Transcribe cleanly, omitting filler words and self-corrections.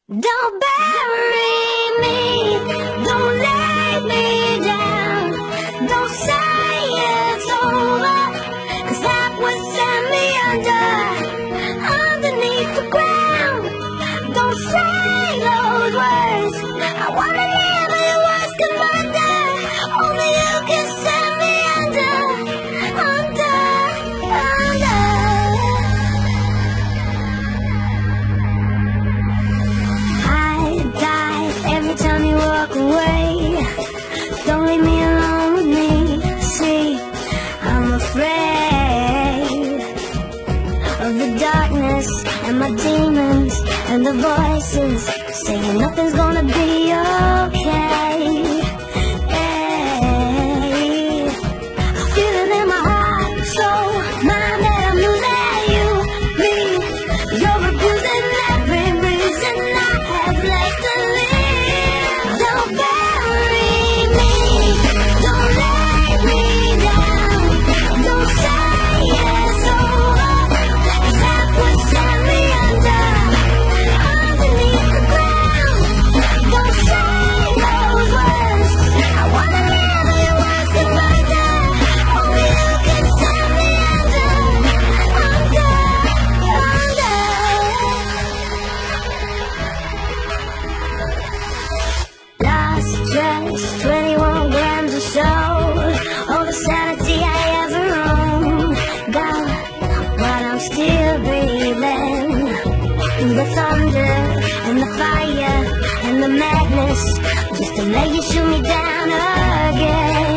Don't bury me, don't lay me down, don't say it's over, 'cause that would send me underneath the ground. Don't say those words, I wanna live in your worst commander, only you can send me under. Every time you walk away, don't leave me alone with me. See, I'm afraid of the darkness and my demons and the voices saying nothing's gonna be okay. Hey, I feel it in my heart, soul, mind that I'm losing you, me. You're abusing every reason I have left to live. Don't bury me, don't lay me down, don't say it's over, 'cause that would send me underneath the ground. Don't say those words, I wanna live in your worst commander, only you can send me Lost dress, 21 grams or so, all the sanity I ever owned. God, but I'm still breathing. The thunder and the fire and the madness, just to let you shoot me down again.